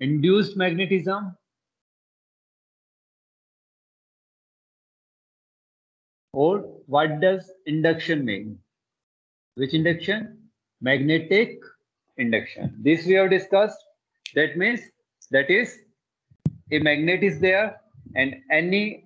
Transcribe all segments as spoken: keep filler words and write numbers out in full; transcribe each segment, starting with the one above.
induced magnetism or what does induction mean? Which induction? Magnetic induction. This we have discussed. That means that is a magnet is there and any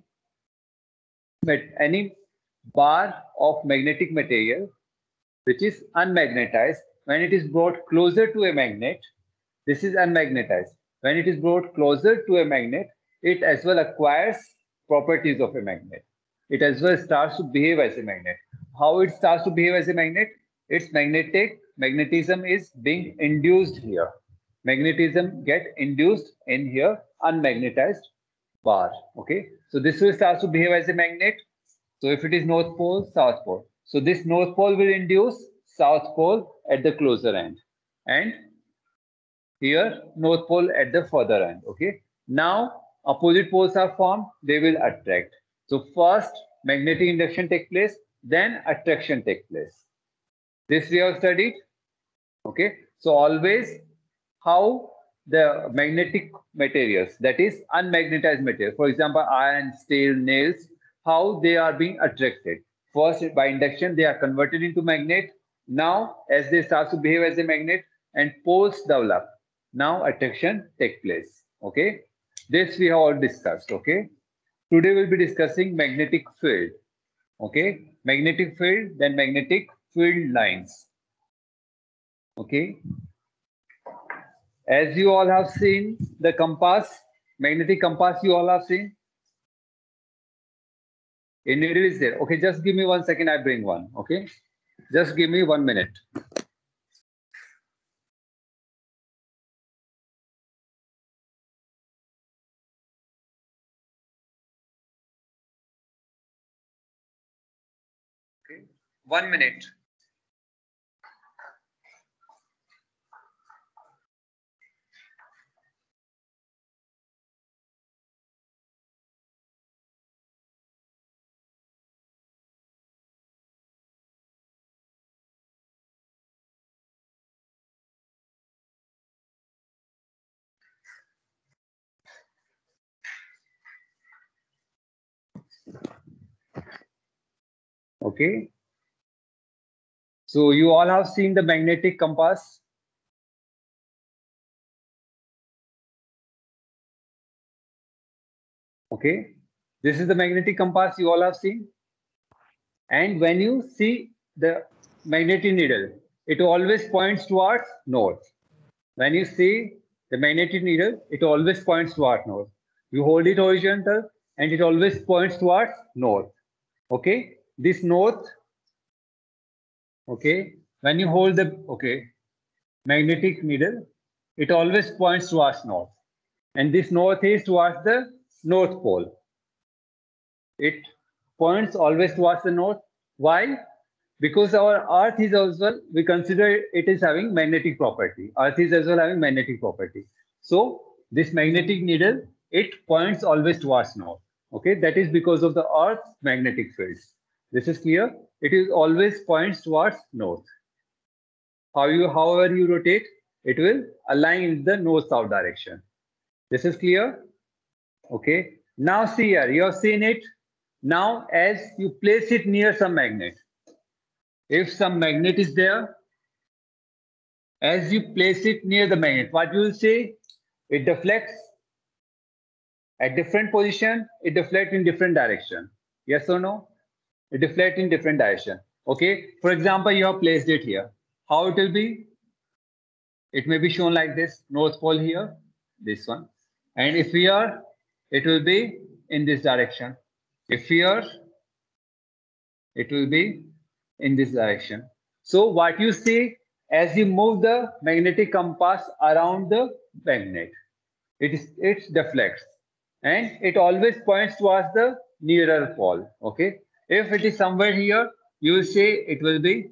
any bar of magnetic material which is unmagnetized, when it is brought closer to a magnet, this is unmagnetized. When it is brought closer to a magnet, it as well acquires properties of a magnet. It as well starts to behave as a magnet. How it starts to behave as a magnet? Its magnetic magnetism is being induced here. Magnetism get induced in here, unmagnetized bar. Okay, so this will start to behave as a magnet. So if it is north pole, south pole. So this north pole will induce south pole at the closer end, and here north pole at the further end. Okay, now opposite poles are formed, they will attract. So first magnetic induction take place, then attraction take place. This we have studied. Okay, so always how the magnetic materials, that is unmagnetized material, for example iron, steel, nails, how they are being attracted. First by induction they are converted into magnet. Now as they start to behave as a magnet and poles develop, now attraction take place. Okay, this we have all discussed. Okay, today we'll be discussing magnetic field. Okay, magnetic field, then magnetic field lines. Okay, as you all have seen the compass, magnetic compass you all have seen. A needle is there. Okay, just give me one second, I bring one. Okay, just give me one minute. Okay, one minute. Okay, so you all have seen the magnetic compass. Okay, this is the magnetic compass you all have seen. And when you see the magnetic needle, it always points towards north. When you see the magnetic needle, it always points towards north. You hold it horizontal and it always points towards north. Okay, this north. Okay, when you hold the okay magnetic needle, it always points towards north, and this north is towards the north pole. It points always towards the north. Why? Because our earth is also, we consider it is having magnetic property. Earth is as well having magnetic property. So this magnetic needle, it points always towards north. Okay, that is because of the earth's magnetic field. This is clear. It is always points towards north. How you, however you rotate, it will align in the north-south direction. This is clear. Okay. Now see here, you have seen it. Now as you place it near some magnet, if some magnet is there, as you place it near the magnet, what you will see? It deflects at different position, it deflects in different direction. Yes or no? It deflects in different direction. Okay. For example, you have placed it here. How it will be? It may be shown like this, north pole here, this one. And if here, it will be in this direction. If here, it will be in this direction. So what you see, as you move the magnetic compass around the magnet, it is it deflects and it always points towards the nearer pole. Okay. If it is somewhere here, you will say it will be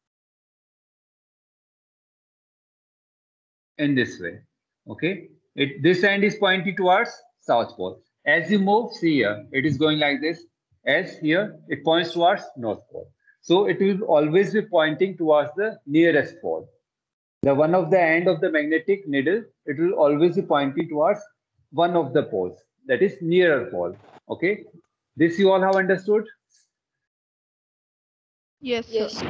in this way. Okay. It this end is pointing towards south pole. As you move, see here, it is going like this. As here, it points towards north pole. So it will always be pointing towards the nearest pole. The one of the end of the magnetic needle, it will always be pointing towards one of the poles, that is nearer pole. Okay, this you all have understood? Yes, sir. Yes.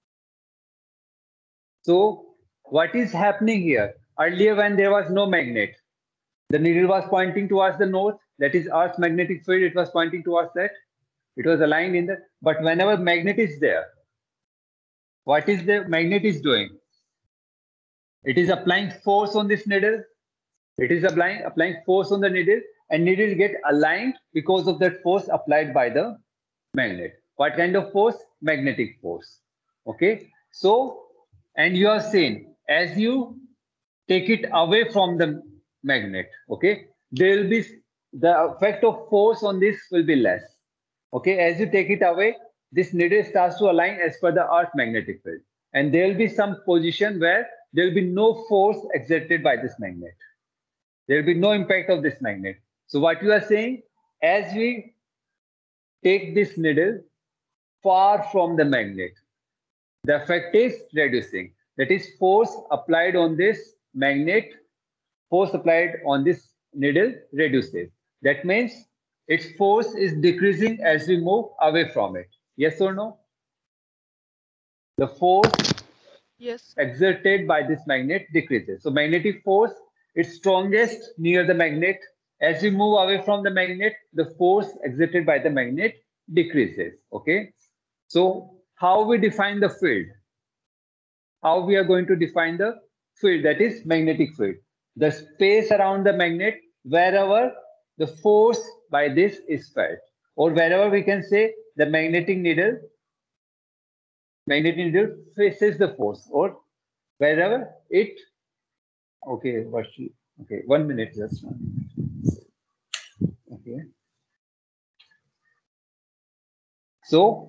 So what is happening here? Earlier when there was no magnet, the needle was pointing towards the north, that is Earth's magnetic field, it was pointing towards that. It was aligned in the, but whenever magnet is there, what is the magnet is doing? It is applying force on this needle. It is applying, applying force on the needle, and needle get aligned because of that force applied by the magnet. What kind of force? Magnetic force. Okay. So, and you are saying, as you take it away from the magnet, okay, there will be the effect of force on this will be less. Okay, as you take it away, this needle starts to align as per the Earth magnetic field, and there will be some position where there will be no force exerted by this magnet. There will be no impact of this magnet. So what you are saying, as we take this needle far from the magnet, the effect is reducing. That is, force applied on this magnet, force applied on this needle reduces. That means its force is decreasing as we move away from it. Yes or no? The force Yes, sir. exerted by this magnet decreases. So magnetic force is strongest near the magnet. As we move away from the magnet, the force exerted by the magnet decreases. Okay. So how we define the field? How we are going to define the field, that is magnetic field? The space around the magnet wherever the force by this is felt, or wherever we can say the magnetic needle magnetic needle faces the force, or wherever it, okay, what she, okay, one minute, just one minute. Okay, so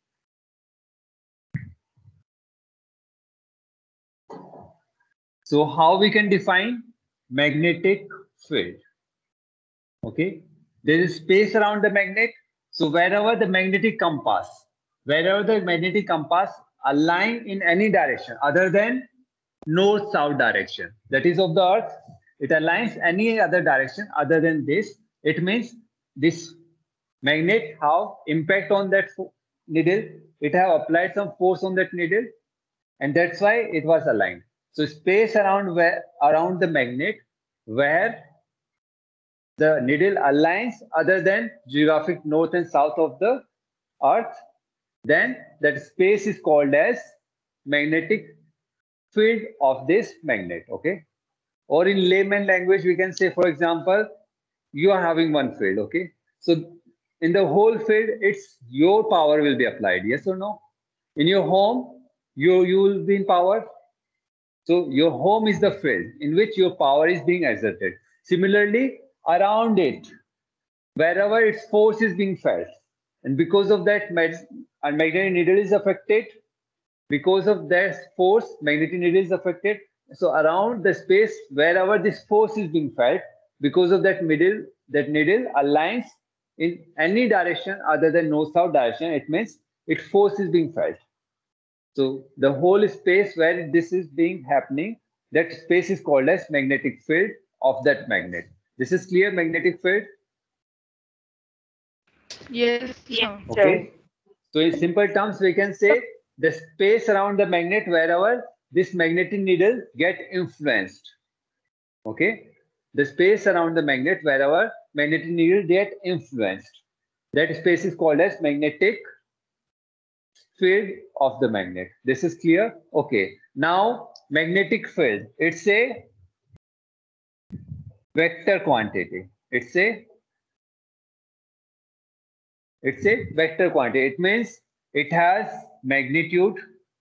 so how we can define magnetic field? Okay, there is space around the magnet, so wherever the magnetic compass wherever the magnetic compass align in any direction other than north south direction, that is of the earth, it aligns any other direction other than this, it means this magnet have impact on that needle, it have applied some force on that needle, and that's why it was aligned. So space around where around the magnet where the needle aligns other than geographic north and south of the earth, then that space is called as magnetic field of this magnet. Okay, or in layman language we can say, for example, you are having one field. Okay, so in the whole field it's your power will be applied, yes or no? In your home, you you will be in power, so your home is the field in which your power is being exerted. Similarly, around it, wherever its force is being felt, and because of that, a magnetic needle is affected. Because of that force, magnetic needle is affected. So around the space wherever this force is being felt, because of that needle, that needle aligns in any direction other than north-south direction. It means its force is being felt. So the whole space where this is being happening, that space is called as magnetic field of that magnet. This is clear, magnetic field. Yes, Yes, sir. sir. Okay. So in simple terms, we can say the space around the magnet wherever this magnetic needle get influenced. Okay. The space around the magnet wherever magnetic needle get influenced. That space is called as magnetic field of the magnet. This is clear? Okay. Now magnetic field, it's a vector quantity. It's a it's a vector quantity. It means it has magnitude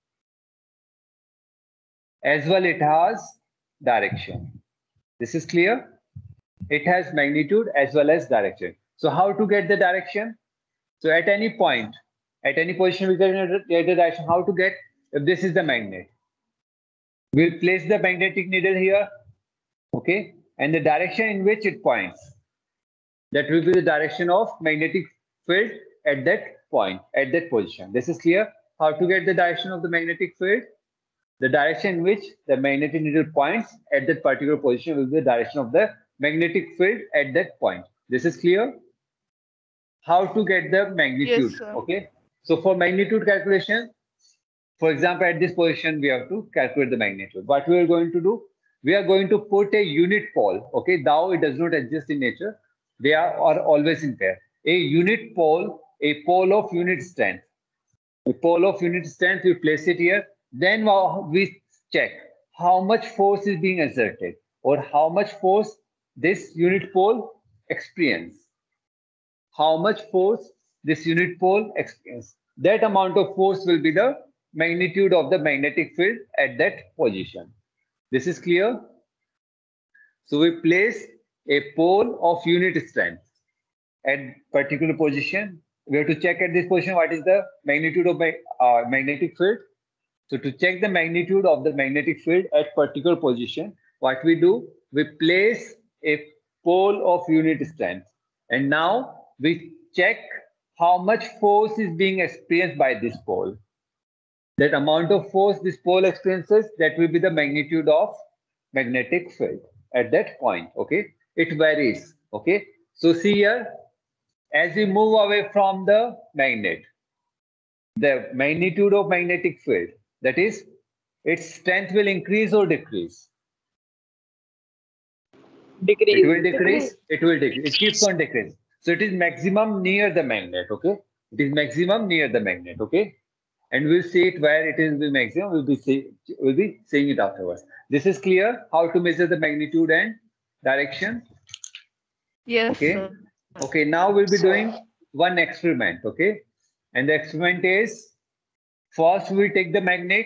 as well it has direction. This is clear? It has magnitude as well as direction. So how to get the direction? So at any point, at any position we can get the direction. How to get, if this is the magnet, we'll place the magnetic needle here, okay, and the direction in which it points, that will be the direction of magnetic field at that point, at that position. This is clear? How to get the direction of the magnetic field? The direction in which the magnetic needle points at that particular position will be the direction of the magnetic field at that point. This is clear? How to get the magnitude? Yes, sir. Okay. So for magnitude calculation, for example, at this position, we have to calculate the magnitude. What we are going to do? We are going to put a unit pole. Okay. Though it does not exist in nature, they are, are always in pair. A unit pole, a pole of unit strength. A pole of unit strength, we place it here. Then we check how much force is being exerted or how much force this unit pole experience. How much force this unit pole experience. That amount of force will be the magnitude of the magnetic field at that position. This is clear? So we place a pole of unit strength at particular position. We have to check at this position what is the magnitude of my uh, magnetic field. So to check the magnitude of the magnetic field at particular position, what we do, we place a pole of unit strength. And now we check how much force is being experienced by this pole. That amount of force this pole experiences, that will be the magnitude of magnetic field at that point. Okay, it varies. Okay, so see here, as we move away from the magnet, the magnitude of magnetic field, that is, its strength will increase or decrease. Decrease. It will decrease. It will decrease. It keeps on decreasing. So it is maximum near the magnet. Okay, it is maximum near the magnet. Okay, and we'll see it where it is the maximum. We'll be see, we'll be seeing it afterwards. This is clear how to measure the magnitude and direction. Yes, Okay. sir. Okay. Now we'll be doing one experiment. Okay, and the experiment is, first we will take the magnet.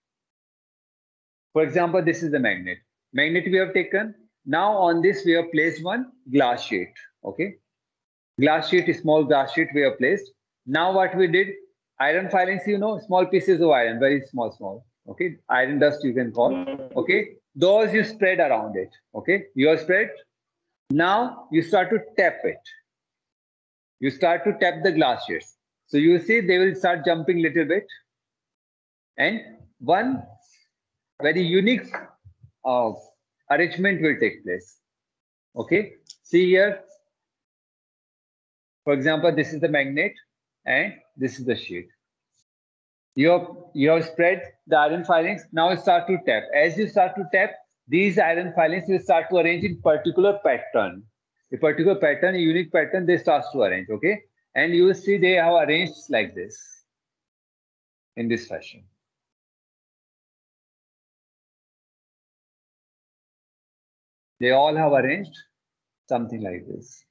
For example, this is the magnet. Magnet we have taken. Now on this we have placed one glass sheet. Okay, glass sheet, small glass sheet we have placed. Now what we did, iron filings, you know, small pieces of iron, very small, small. Okay, iron dust you can call. Okay, those you spread around it. Okay, you have spread. Now you start to tap it. You start to tap the glass sheets. So you see they will start jumping little bit. And one very unique uh, arrangement will take place. Okay, see here. For example, this is the magnet and this is the sheet. You have, you have spread the iron filings. Now start to tap. As you start to tap, these iron filings will start to arrange in particular pattern. A particular pattern, a unique pattern, they start to arrange. Okay, and you will see they have arranged like this, in this fashion. They all have arranged something like this.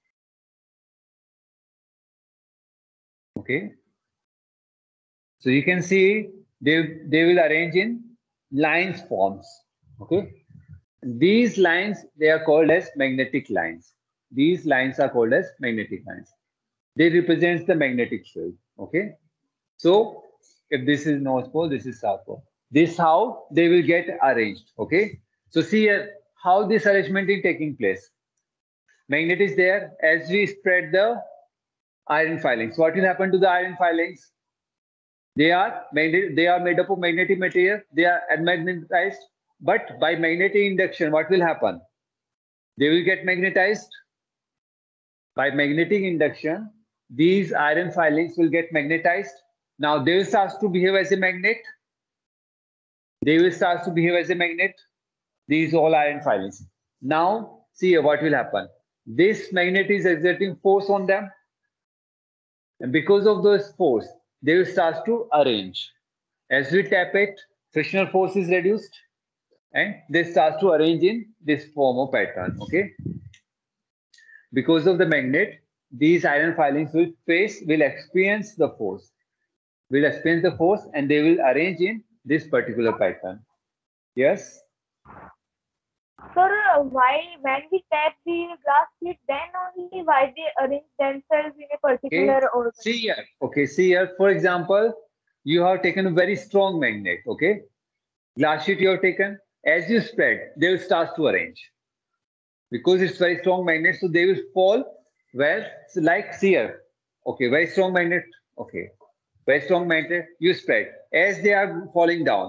Okay. So you can see they, they will arrange in lines forms. Okay. These lines, they are called as magnetic lines. These lines are called as magnetic lines. They represent the magnetic field. Okay. So if this is North Pole, this is South Pole. This how they will get arranged. Okay. So see here how this arrangement is taking place. Magnet is there. As we spread the iron filings, what will happen to the iron filings? They are magnet, they are made up of magnetic material. They are magnetized. But by magnetic induction, what will happen? They will get magnetized. By magnetic induction, these iron filings will get magnetized. Now they will start to behave as a magnet. They will start to behave as a magnet. These all iron filings. Now see here what will happen. This magnet is exerting force on them. And because of those force, they will start to arrange. As we tap it, frictional force is reduced. And they start to arrange in this form of pattern. Okay. Because of the magnet, these iron filings will face, will experience the force. Will experience the force and they will arrange in this particular pattern. Yes? Sir, why when we tap the glass sheet, then only why they arrange themselves in a particular Okay. order? See here. Okay, see here. For example, you have taken a very strong magnet. Okay. Glass sheet you have taken. As you spread, they will start to arrange. Because it's very strong magnet, so they will fall where, so like here. Okay, very strong magnet. Okay. Very strong magnet, you spread. As they are falling down,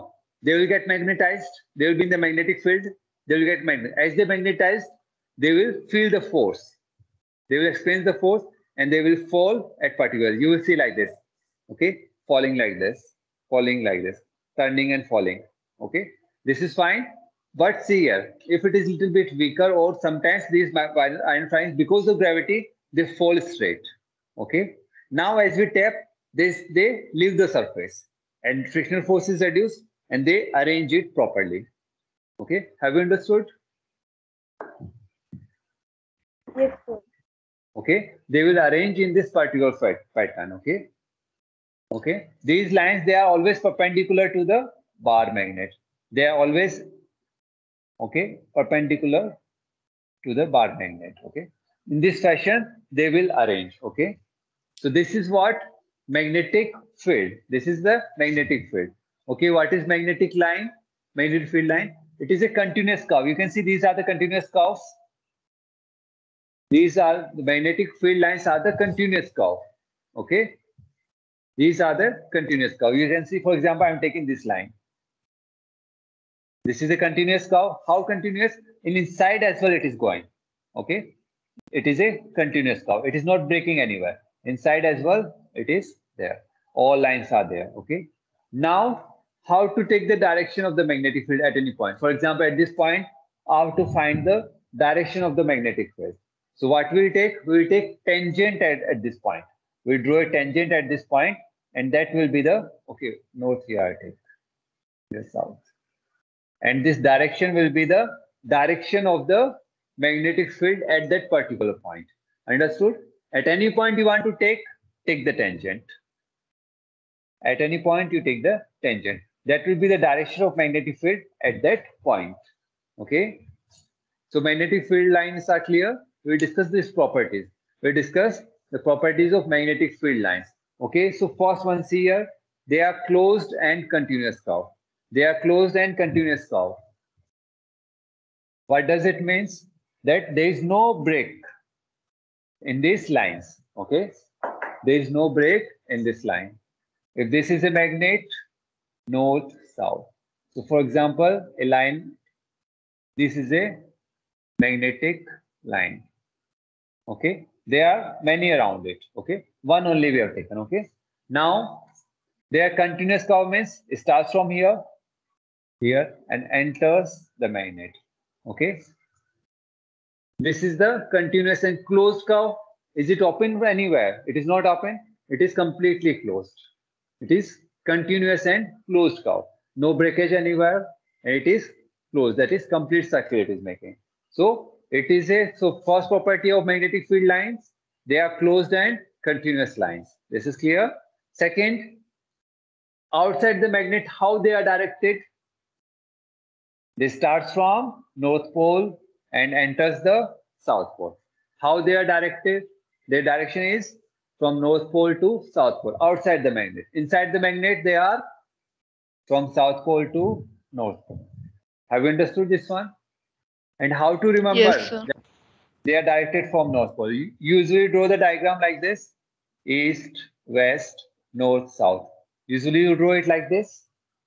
they will get magnetized. They will be in the magnetic field. They will get magnet. As they magnetized, they will feel the force. They will experience the force and they will fall at particular. You will see like this. Okay, falling like this, falling like this, turning and falling. Okay, this is fine. But see here, if it is a little bit weaker, or sometimes these iron filings, because of gravity, they fall straight. Okay. Now, as we tap, this they leave the surface, and frictional force is reduced, and they arrange it properly. Okay. Have you understood? Yes, sir. Okay. They will arrange in this particular pattern. Okay. Okay. These lines, they are always perpendicular to the bar magnet. They are always okay perpendicular to the bar magnet. Okay. In this fashion, they will arrange. Okay. So this is what magnetic field. This is the magnetic field. Okay. What is magnetic line? Magnetic field line. It is a continuous curve. You can see these are the continuous curves. These are the magnetic field lines are the continuous curve. Okay. These are the continuous curve. You can see, for example, I am taking this line. This is a continuous curve. How continuous? In inside as well it is going. Okay. It is a continuous curve. It is not breaking anywhere. Inside as well it is there. All lines are there. Okay. Now, how to take the direction of the magnetic field at any point? For example, at this point, how to find the direction of the magnetic field? So what we'll take? We'll take tangent at, at this point. We'll draw a tangent at this point, and that will be the, okay, north here I take, the south. And this direction will be the direction of the magnetic field at that particular point. Understood? At any point you want to take, take the tangent. At any point you take the tangent. That will be the direction of magnetic field at that point. Okay. So magnetic field lines are clear. We discuss these properties. We discuss the properties of magnetic field lines. Okay. So first one, see here, they are closed and continuous curve. They are closed and continuous curve. What does it mean? That there is no break in these lines. Okay. There is no break in this line. If this is a magnet, north, south. So for example, a line, this is a magnetic line. Okay. There are many around it. Okay. One only we have taken. Okay. Now, their continuous curve means it starts from here, here, and enters the magnet. Okay. This is the continuous and closed curve. Is it open anywhere? It is not open. It is completely closed. It is continuous and closed curve. No breakage anywhere. And it is closed. That is complete circle it is making. So it is a, so first property of magnetic field lines, they are closed and continuous lines. This is clear. Second, outside the magnet, how they are directed? They starts from north pole and enters the south pole. How they are directed? Their direction is from north pole to south pole, outside the magnet. Inside the magnet, they are from south pole to north pole. Have you understood this one? And how to remember? Yes, sir. That they are directed from north pole. You usually draw the diagram like this: east, west, north, south. Usually you draw it like this.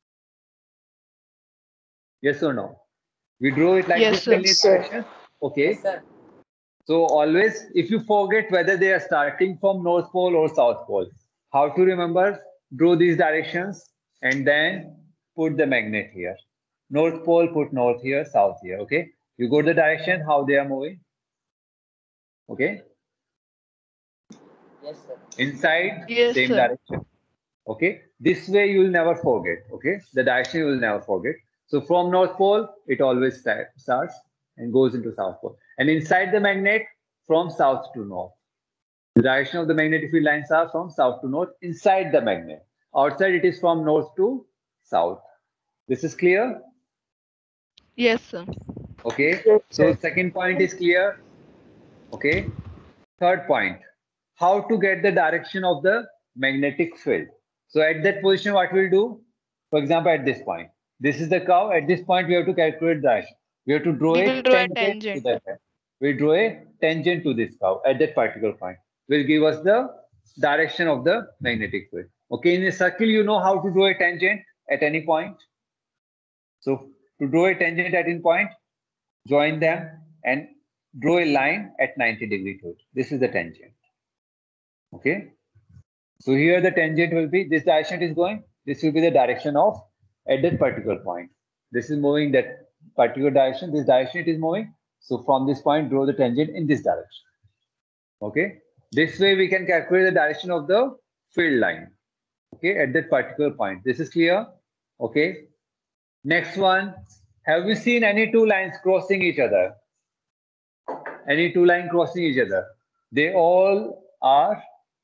Yes or no? We draw it like Yes, this in sir. this direction. Okay. Yes, sir. So always, if you forget whether they are starting from north pole or south pole, how to remember? Draw these directions and then put the magnet here. North pole, put north here, south here. Okay. You go to the direction how they are moving. Okay. Yes, sir. Inside, Yes, same sir. direction. Okay. This way you will never forget. Okay. The direction you will never forget. So from north pole, it always starts and goes into south pole. And inside the magnet, from south to north. The direction of the magnetic field lines are from south to north inside the magnet. Outside, it is from north to south. This is clear? Yes, sir. Okay. Yes, So sir. second point is clear. Okay. Third point, how to get the direction of the magnetic field. So at that position, what we'll do? For example, at this point, this is the curve. At this point, we have to calculate direction. We have to draw We a will draw a tangent to tangent. that. We draw a tangent to this curve at that particular point. Will give us the direction of the magnetic field. Okay, in a circle, you know how to draw a tangent at any point. So to draw a tangent at any point, join them and draw a line at ninety degree to it. This is the tangent. Okay. So here the tangent will be, this direction is going, this will be the direction of at that particular point. This is moving that particular direction, this direction it is moving. So from this point, draw the tangent in this direction. Okay. This way we can calculate the direction of the field line. Okay, at that particular point. This is clear. Okay. Next one. Have you seen any two lines crossing each other? Any two lines crossing each other? They all are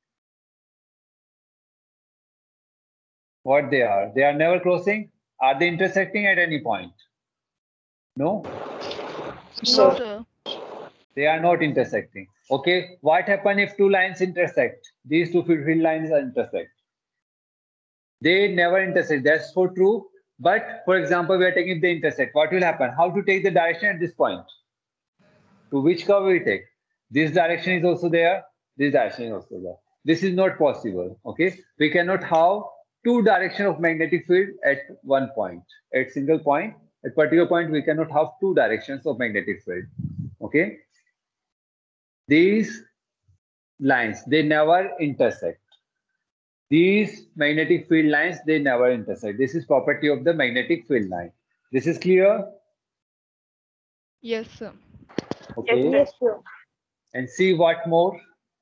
what they are. They are never crossing. Are they intersecting at any point? No? No, sir. They are not intersecting. Okay. What happens if two lines intersect? These two field lines are intersect. They never intersect. That's for true. But for example, we are taking the intersect. What will happen? How to take the direction at this point? To which curve we take? This direction is also there. This direction is also there. This is not possible. Okay. We cannot have two direction of magnetic field at one point. At single point, at particular point, we cannot have two directions of magnetic field. Okay. These lines, they never intersect. These magnetic field lines, they never intersect. This is property of the magnetic field line. This is clear? Yes, sir. Okay. Yes, sir. And see what more?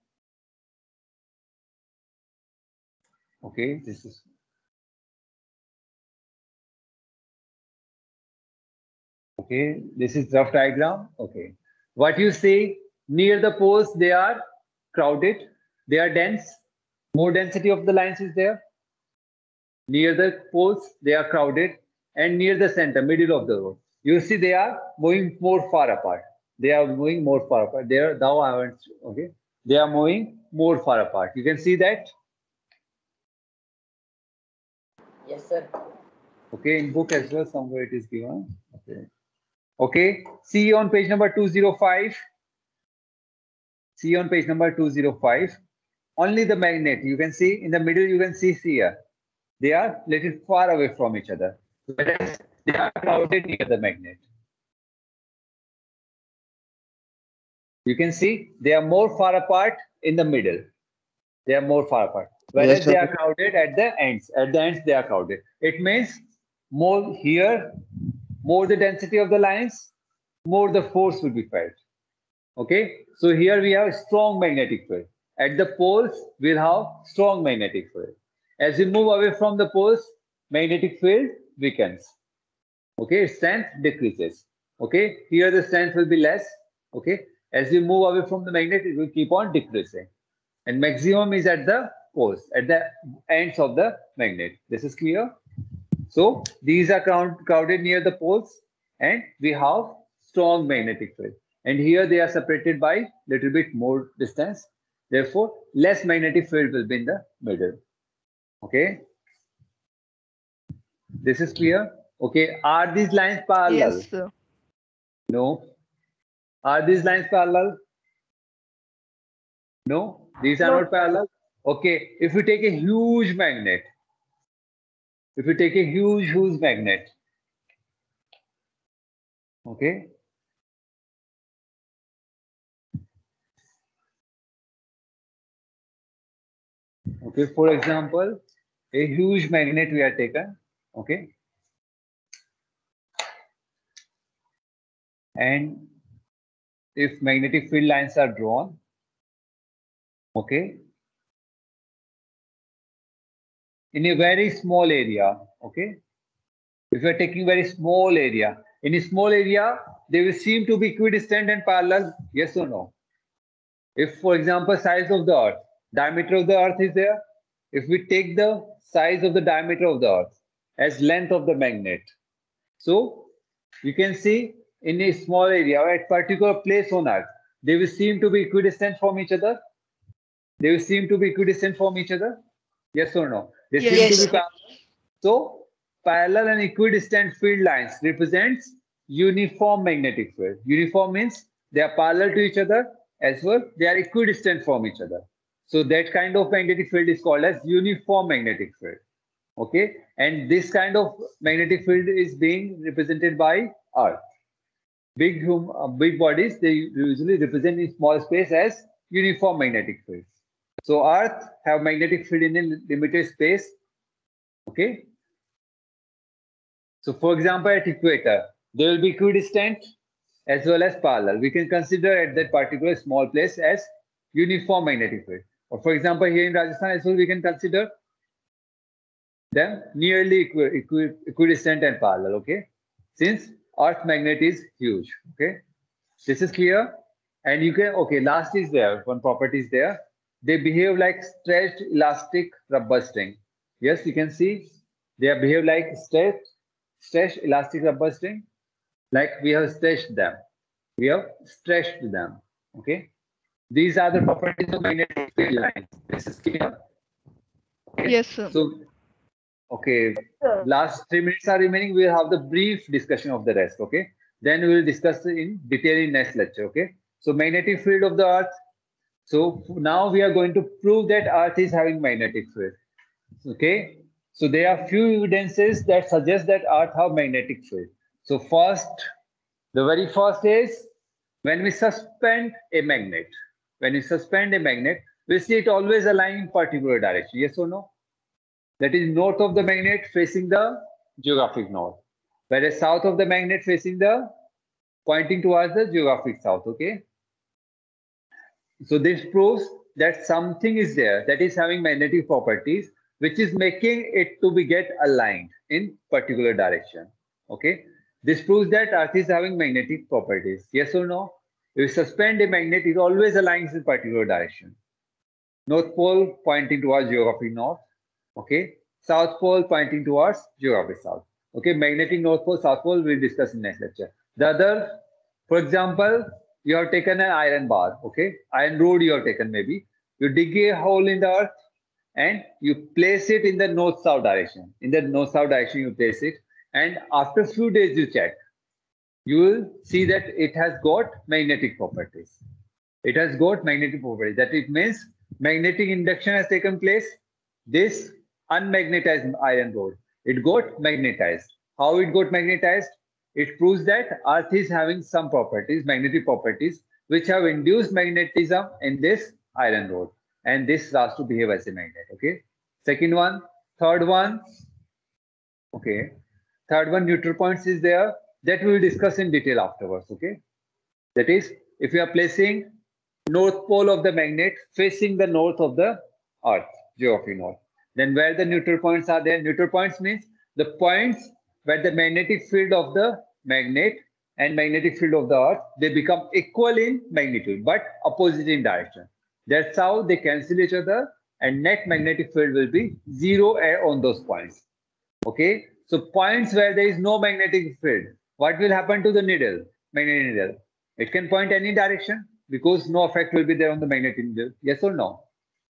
Okay, this is. Okay, this is rough diagram. Okay. What you see, near the poles, they are crowded. They are dense. More density of the lines is there. Near the poles, they are crowded. And near the center, middle of the road, you see they are moving more far apart. They are moving more far apart. They are now I haven't, okay. They are moving more far apart. You can see that. Yes, sir. Okay, in book as well, somewhere it is given. Okay. Okay. See on page number two oh five. See on page number two oh five. Only the magnet. You can see in the middle. You can see here. They are little far away from each other. Whereas they are crowded near the magnet. You can see they are more far apart in the middle. They are more far apart. Whereas Yes, they sir. are crowded at the ends. At the ends, they are crowded. It means more here, more the density of the lines, more the force will be felt. Okay. So here we have strong magnetic field. At the poles, we'll have strong magnetic field. As we move away from the poles, magnetic field weakens. Okay, strength decreases. Okay, here the strength will be less. Okay, as we move away from the magnet, it will keep on decreasing. And maximum is at the poles, at the ends of the magnet. This is clear. So these are crowded near the poles, and we have strong magnetic field. And here they are separated by little bit more distance. Therefore, less magnetic field will be in the middle. Okay. This is clear. Okay. Are these lines parallel? Yes, sir. No. Are these lines parallel? No. These are No. not parallel. Okay. If we take a huge magnet, if we take a huge, huge magnet, okay. Okay. For example, a huge magnet we are taken. Okay. And if magnetic field lines are drawn, okay, in a very small area, okay, if you are taking very small area, in a small area, they will seem to be equidistant and parallel, yes or no? If, for example, size of the earth, diameter of the earth is there, if we take the size of the diameter of the earth as length of the magnet, so you can see in a small area or at particular place on earth, they will seem to be equidistant from each other. They will seem to be equidistant from each other. Yes or no? They seem Yes. to be parallel. So parallel and equidistant field lines represents uniform magnetic field. Uniform means they are parallel to each other as well. They are equidistant from each other. So that kind of magnetic field is called as uniform magnetic field. Okay, and this kind of magnetic field is being represented by Earth. Big hum, uh, big bodies, they usually represent in small space as uniform magnetic fields. So Earth have magnetic field in a limited space. Okay. So for example, at equator, they will be equidistant as well as parallel. We can consider at that particular small place as uniform magnetic field. Or for example, here in Rajasthan as well, we can consider them nearly equi equi equidistant and parallel. Okay. Since Earth magnet is huge. Okay. This is clear. And you can, okay, last is there. One property is there. They behave like stretched elastic rubber string. Yes, you can see they behave like stretched, stretched elastic rubber string. Like we have stretched them. We have stretched them. Okay. These are the properties of magnetic field lines. This is clear. Okay. Yes, sir. So, okay. Sir. Last three minutes are remaining. We will have the brief discussion of the rest. Okay. Then we will discuss in detail in next lecture. Okay. So magnetic field of the Earth. So now we are going to prove that Earth is having magnetic field. Okay. So there are few evidences that suggest that Earth have magnetic field. So first, the very first is when we suspend a magnet. When we suspend a magnet, we see it always align in particular direction. Yes or no? That is north of the magnet facing the geographic north, whereas south of the magnet facing the pointing towards the geographic south. Okay. So this proves that something is there that is having magnetic properties, which is making it to be get aligned in particular direction. Okay. This proves that Earth is having magnetic properties. Yes or no? If you suspend a magnet, it always aligns in particular direction. North pole pointing towards geographic north. Okay. South pole pointing towards geographic south. Okay. Magnetic north pole, south pole, we'll discuss in next lecture. The other, for example, you have taken an iron bar. Okay. Iron rod you have taken maybe. You dig a hole in the earth and you place it in the north-south direction. In the north-south direction, you place it. And after a few days, you check. You will see that it has got magnetic properties. It has got magnetic properties. That it means magnetic induction has taken place. This unmagnetized iron rod, it got magnetized. How it got magnetized? It proves that Earth is having some properties, magnetic properties, which have induced magnetism in this iron rod. And this starts to behave as a magnet. Okay. Second one, third one. Okay. Third one, neutral points is there. That we will discuss in detail afterwards. Okay. That is, if you are placing north pole of the magnet facing the north of the Earth, geography north, then where the neutral points are there, neutral points means the points where the magnetic field of the magnet and magnetic field of the Earth, they become equal in magnitude, but opposite in direction. That's how they cancel each other and net magnetic field will be zero on those points. Okay. So points where there is no magnetic field, what will happen to the needle, magnetic needle? It can point any direction because no effect will be there on the magnetic needle. Yes or no?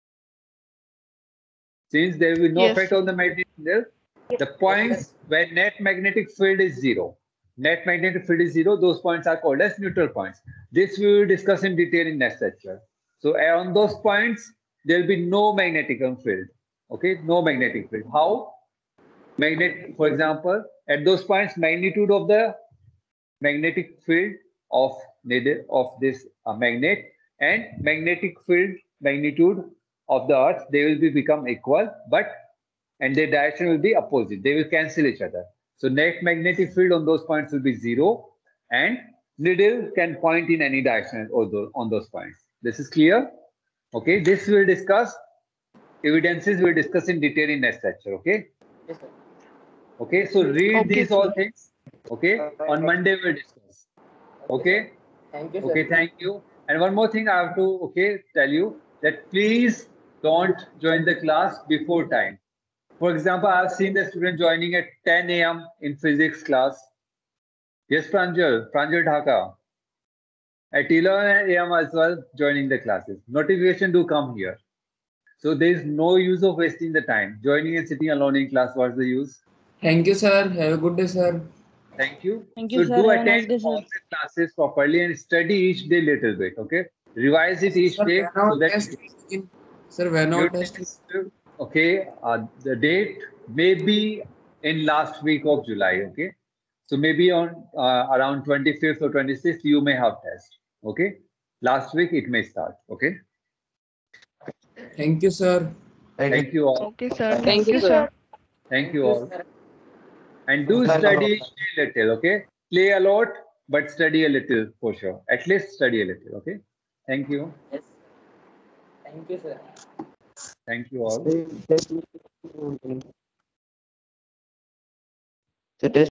Since there will be no Yes. effect on the magnetic needle, the points where net magnetic field is zero, net magnetic field is zero, those points are called as neutral points. This we will discuss in detail in next lecture. So on those points, there will be no magnetic field. Okay, no magnetic field. How? Magnet, for example, at those points, magnitude of the magnetic field of needle of this uh, magnet and magnetic field magnitude of the Earth, they will be become equal, but and their direction will be opposite. They will cancel each other. So net magnetic field on those points will be zero, and needle can point in any direction on those points. This is clear. Okay, this we will discuss. Evidences we will discuss in detail in next lecture. Okay. Yes, sir. Okay, so read Okay, these all sir. things. Okay, on Monday we'll discuss. Okay. Thank you, sir. Okay, thank you. And one more thing I have to okay tell you that please don't join the class before time. For example, I've seen the student joining at ten A M in physics class. Yes, Pranjal, Pranjal Dhaka. At eleven A M as well, joining the classes. Notification do come here. So there is no use of wasting the time. Joining and sitting alone in class, what's the use? Thank you, sir. Have a good day, sir. Thank you. Thank so you, sir. do Have a nice attend day, sir. all the classes properly and study each day little bit. Okay. Revise it each Sir, day when so our that test is in- Sir, when our you test is test, okay, uh, the date maybe in last week of July. Okay, so maybe on uh, around twenty-fifth or twenty-sixth you may have test. Okay, last week it may start. Okay, Thank you, sir. thank you all. Okay, sir. Thank Thank you, you, sir. sir. Thank you all. sir. And do study a little. Okay, play a lot, but study a little for sure. At least study a little. Okay, thank you. Yes. Thank you, sir. Thank you all. The test